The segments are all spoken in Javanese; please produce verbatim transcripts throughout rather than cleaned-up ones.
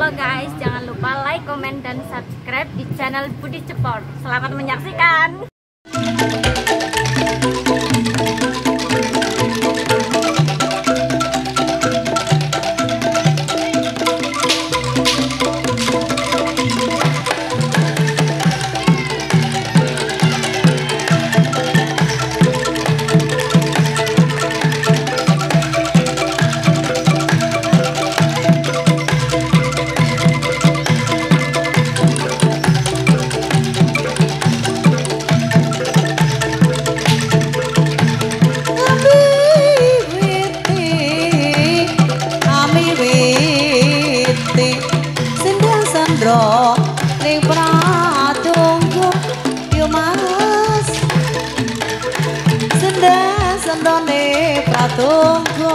Halo guys, jangan lupa like, komen, dan subscribe di channel Budi Cepot. Selamat menyaksikan. Ning pratunggu yo mas sendang sendone pratunggu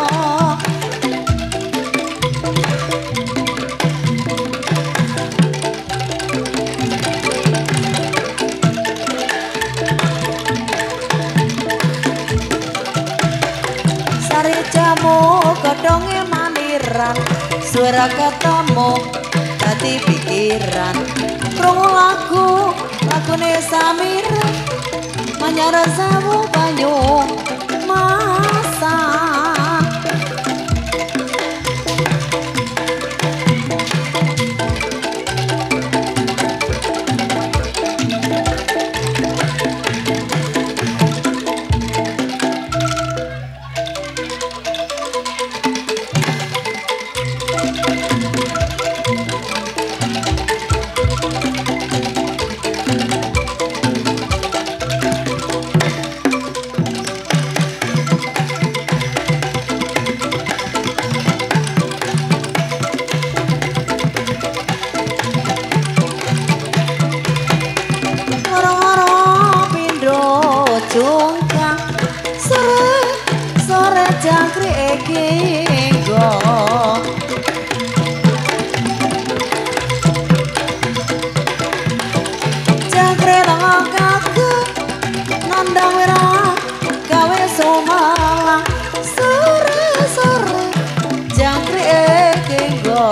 sari jamu godhonge maniran suara ketemu dadi pikiran krungu lagu lagune Samira manyar sawu banyu masak jongkang sore sore jangkrik kenggo jangkrik nang kaku nandang wira gawe somalang sore sore jangkrik kenggo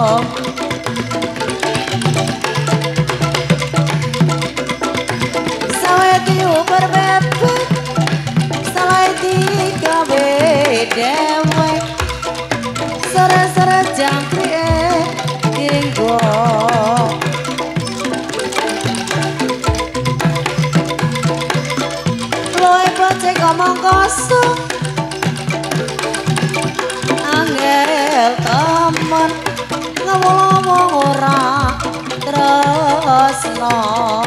berbebek salai digawe dewe sore-sore jangkrik kenggo loe bocah ngomong kosong angel temen ngomong-ngomong ora tresno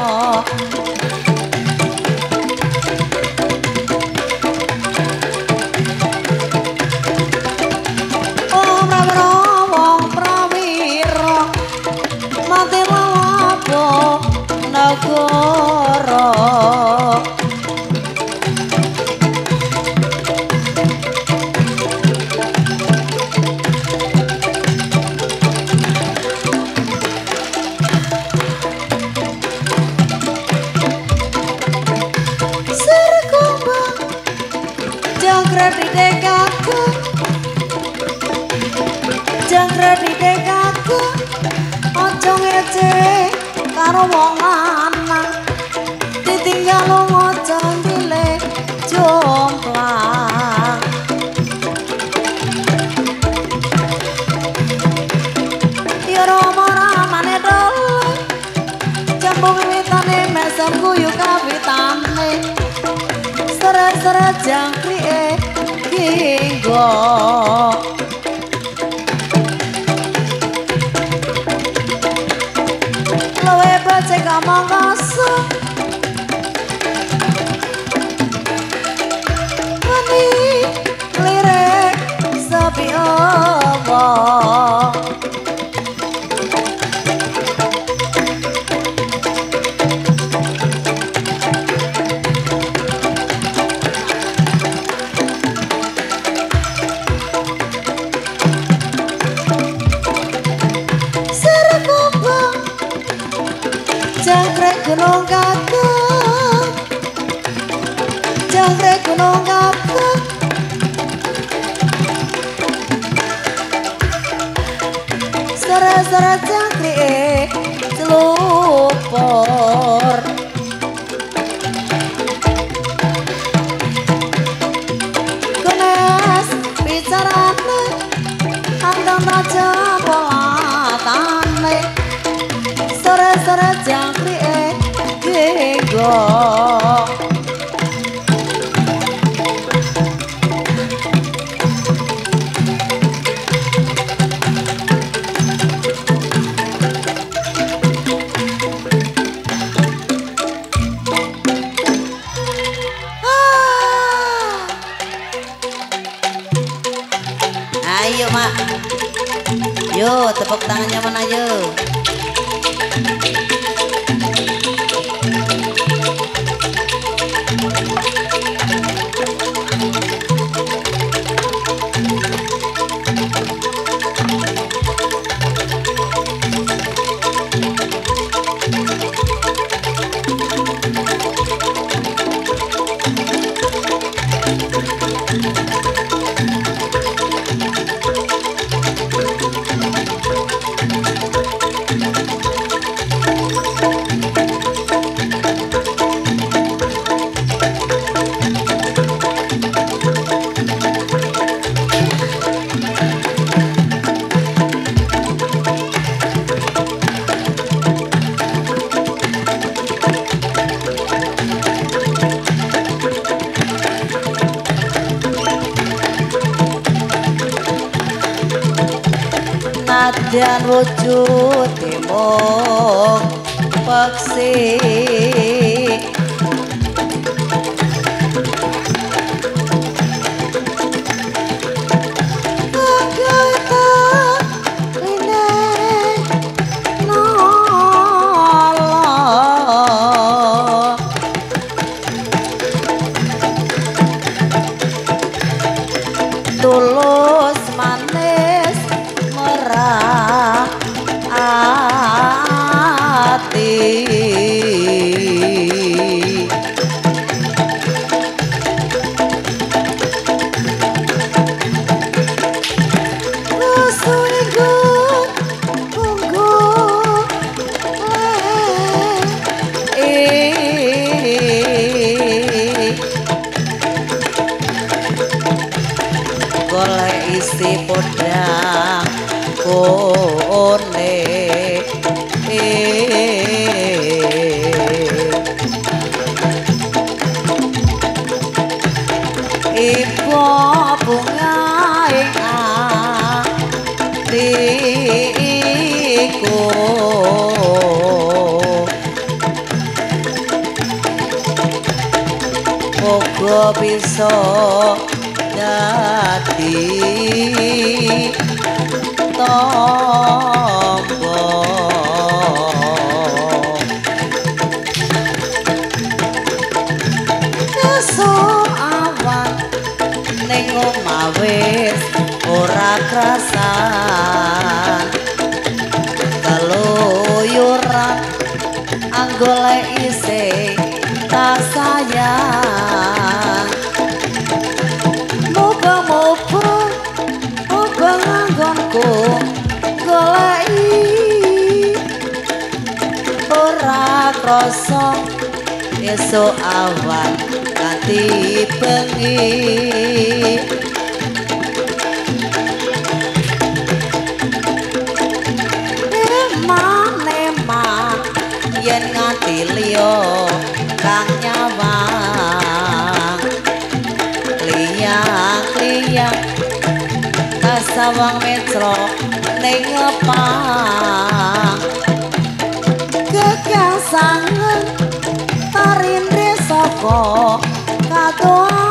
negara serkumbang jangkrik di dekaku jangkrik di dekaku ojo ngece karo wong lanang ditinggal lunga candile jomplang ya rama-ramane dole jambu wiwitane mesem guyu kawitane sere-sere jangkrike kenggo bocah ngomong kosong mani lirik sepi omong jangkrik gunung kakek jangkrik gunung kakek sore-sore jangkrik celupur kenes bicarane andang tajam polatane sore-sore jangkrik genggong ayo mak, yo tepuk tangannya mana yo. Dan wujud mung peksi tulus manis merah hati rusuiku tunggu eh golek isi podang kone ibu bunga ing atiku moga bisa dadi tombo esuk awan ning omah wis ora krasan keluyuran anggolek isih tak sayang moga-moga moga nganggonku goleki ora krasa esuk awan kanthi bengi eman-eman yen nganti liya kang nyawang liyang-liyang kasawang metro ning ngepang kekasangan tarindhe saka katoa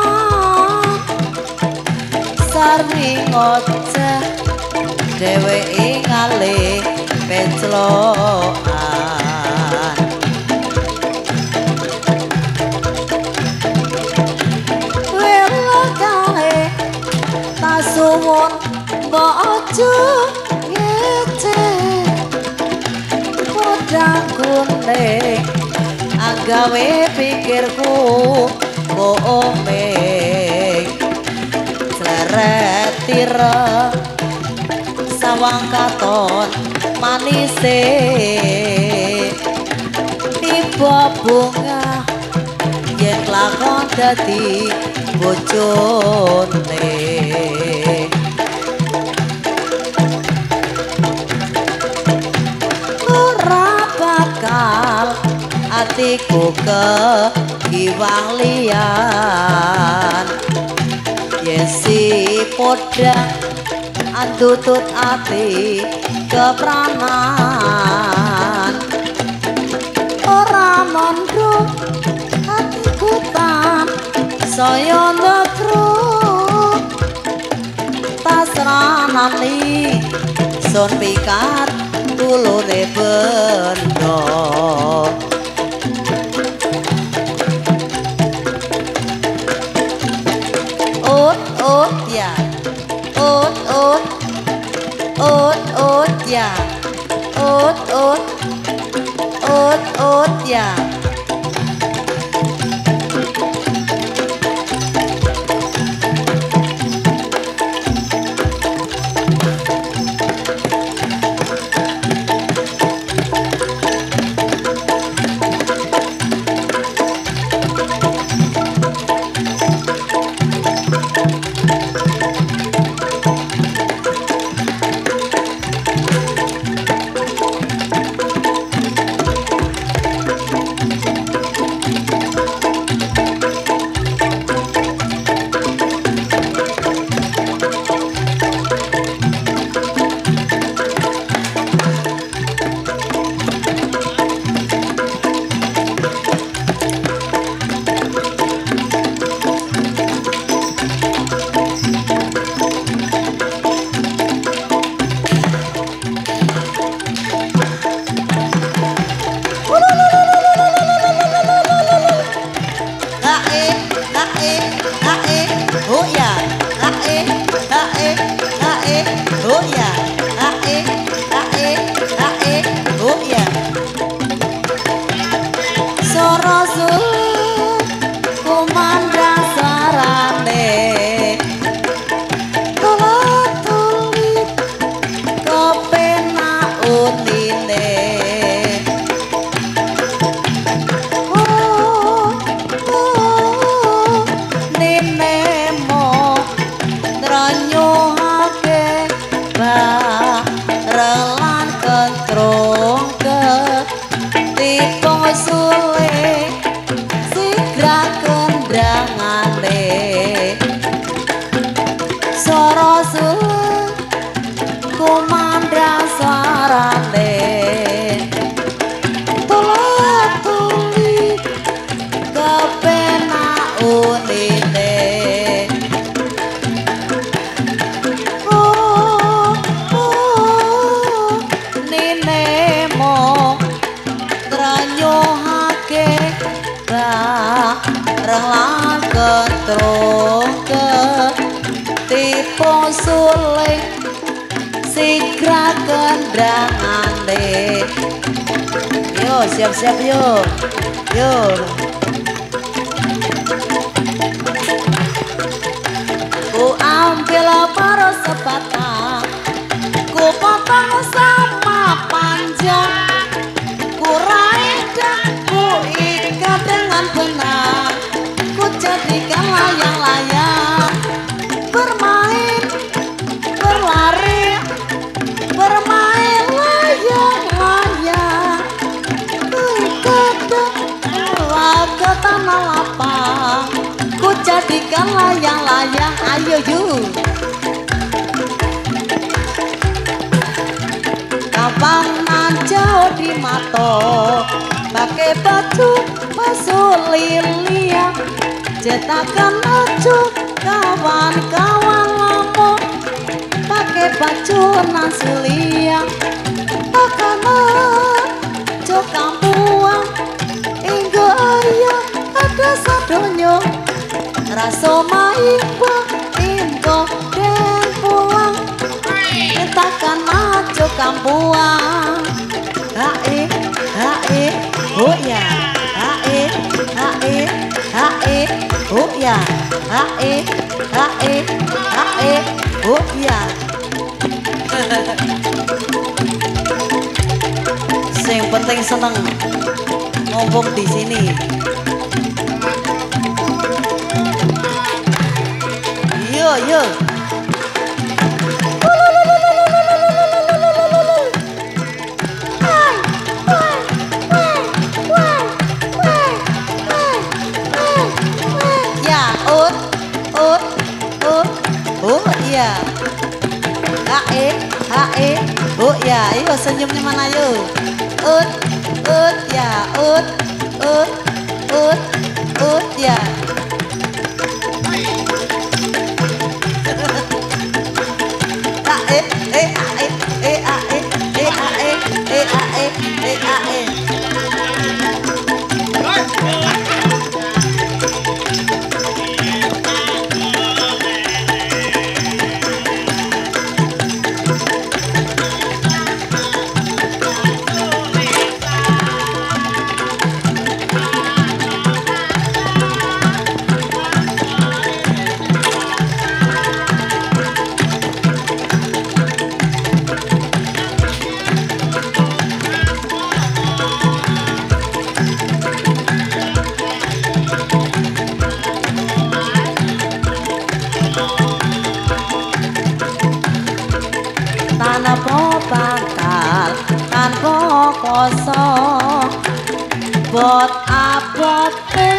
sarwi ngoceh dheweke ngalih penclokan wela kae tasuwun mbok aja ngece podang kuning agawe pikirku komeng sleret tira sawang katon manise tiba bunga yen lakon dadi bojone ora bakal atiku ke giwang liyan yen si podang andutut ati kepranan ora mondro atiku tan saya ndekru tasranani son pikat tulune bendo ot ot ya ot ot ot ot ya ot ot ot ot ya siap-siap yuk yuk ku ambil paruh sepatah ku potong sama panjang ku raih dan ku ikat dengan benar ku jadikan layang-layang bermain berlari bermain layang-layang ke tanah lapang ku jadikan layang-layang ayo yuk kapan jauh di mata pakai baju masuk liliang cetakan lucu kawan-kawan lama pakai baju nasi liang akan aja kampuang inggo ayah ada sadonyo rasa maimba inggo den pulang takkan aja kampuang hae hae oh ya hae hae hae oh ya hae hae hae oh ya Yang penting seneng ngomong di sini. Yo yo. Ya, ut, ut, ut, oh iya. Hae, hae, oh ya. Ayo senyumnya mana yuk? Ut, ut ya, ut, ut, ut, ut ya. Eh, eh, eh, eh, eh, eh, eh, eh, eh, eh, eh. Tanpa bakal, tanpa kosong, bot apa